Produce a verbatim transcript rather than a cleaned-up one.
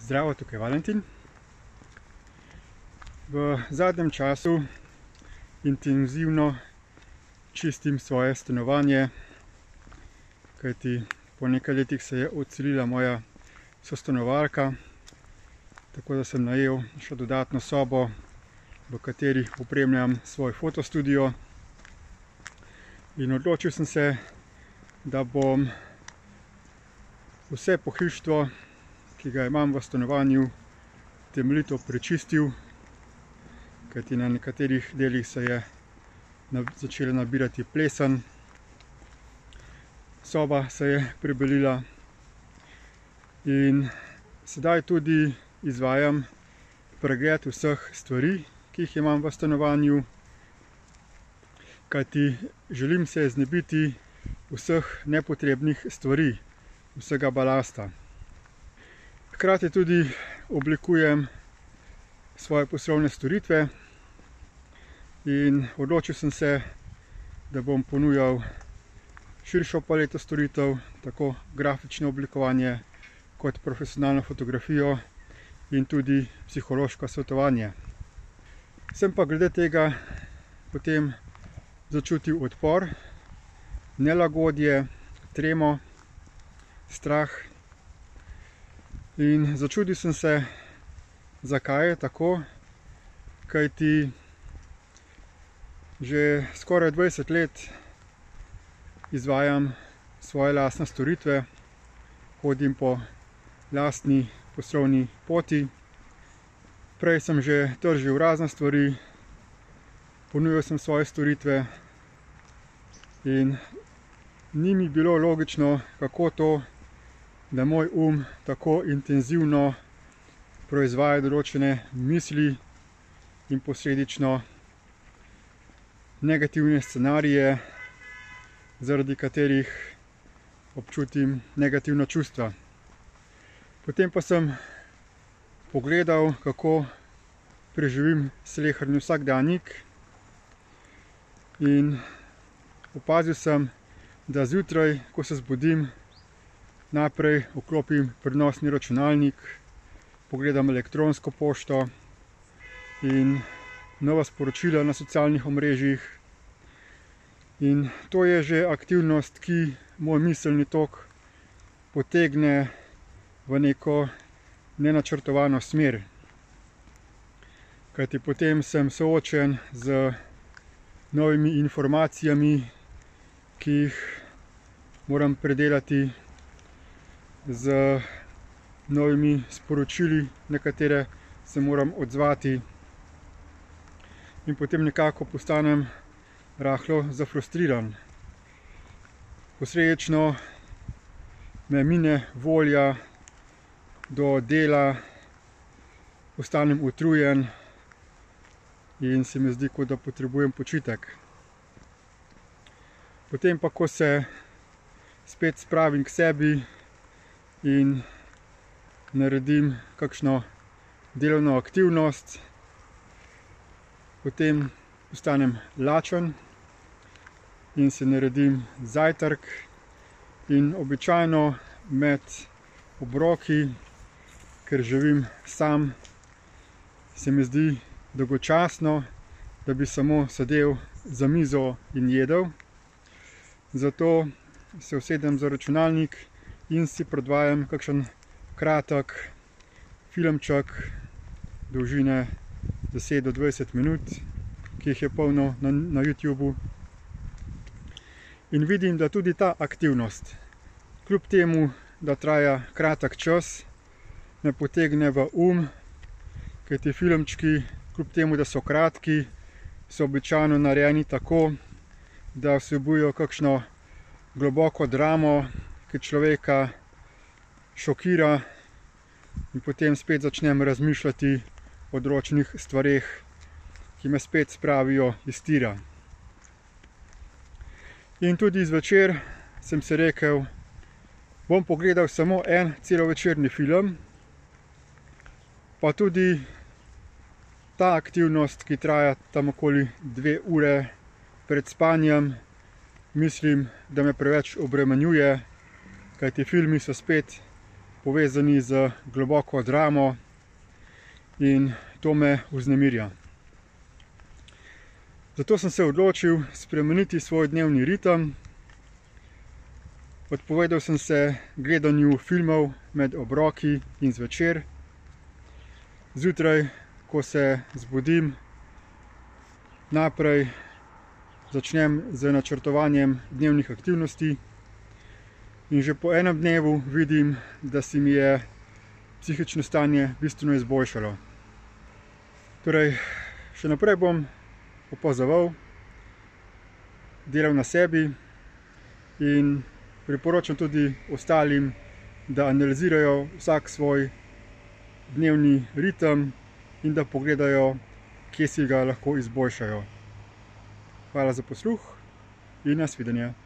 Zdravo, tukaj je Valentin. V zadnjem času intenzivno čistim svoje stanovanje, kajti po nekaj letih se je odselila moja sostanovalka, tako da sem najel še dodatno sobo, v kateri opremljam svoj fotostudio. In odločil sem se, da bom vse pohištvo, ki ga imam v stanovanju, temeljito prečistil, kajti na nekaterih delih se je začela nabirati plesen. Soba se je prebelila in sedaj tudi izvajam pregled vseh stvari, ki jih imam v stanovanju, kajti želim se znebiti vseh nepotrebnih stvari, vsega balasta. Hkrati tudi oblikujem svoje poslovne storitve in odločil sem se, da bom ponujal širšo paleto storitev, tako grafično oblikovanje kot profesionalno fotografijo in tudi psihološko svetovanje. Sem pa glede tega potem začutil odpor, nelagodje, tremo, strah in začudil sem se, zakaj je tako, kajti že skoraj dvajset let izvajam svoje lastne storitve, hodim po lastni poslovni poti. Prej sem že tržil razne stvari, ponujal sem svoje storitve in ni mi bilo logično, kako to, da moj um tako intenzivno proizvaja določene misli in posledično negativne scenarije, zaradi katerih občutim negativna čustva. Potem pa sem pogledal, kako preživim sleherni vsakdanjik in opazil sem, da zjutraj, ko se zbudim, najprej vklopim prenosni računalnik, pogledam elektronsko pošto in nova sporočila na socialnih omrežjih. In to je že aktivnost, ki moj miselni tok potegne v neko nenačrtovano smer. Kajti potem sem soočen z novimi informacijami, ki jih moram predelati, z novimi sporočili, na katere se moram odzvati. In potem nekako postanem rahlo zafrustriran. Posledično me mine volja do dela, postanem utrujen in se mi zdi, kot da potrebujem počitek. Potem pa, ko se spet spravim k sebi in naredim kakšno delovno aktivnost, potem postanem lačen in se naredim zajtrk in običajno med obroki, ker živim sam, se mi zdi dolgočasno, da bi samo sedel za mizo in jedel. Zato se usedem za računalnik in si predvajam kakšen kratek filmček dolžine deset do dvajset minut, ki jih je polno na, na YouTubu. In vidim, da tudi ta aktivnost, kljub temu, da traja kratek čas, me potegne v um, ker ti filmčki, kljub temu, da so kratki, so običajno narejeni tako, da vsebujejo kakšno globoko dramo, ki človeka šokira in potem spet začnem razmišljati o določenih stvareh, ki me spet spravijo iz tira. In tudi zvečer sem se rekel, bom pogledal samo en celovečerni film, pa tudi ta aktivnost, ki traja tam okoli dve ure pred spanjem, mislim, da me preveč obremenjuje, kajti filmi so spet povezani z globoko dramo in to me vznemirja. Zato sem se odločil spremeniti svoj dnevni ritem. Odpovedal sem se gledanju filmov med obroki in zvečer. Zjutraj, ko se zbudim, najprej začnem z načrtovanjem dnevnih aktivnosti in že po enem dnevu vidim, da si mi je psihično stanje bistveno izboljšalo. Torej, še naprej bom opazoval, delal na sebi in priporočam tudi ostalim, da analizirajo vsak svoj dnevni ritem in da pogledajo, kje si ga lahko izboljšajo. Hvala za posluh in nasvidenje.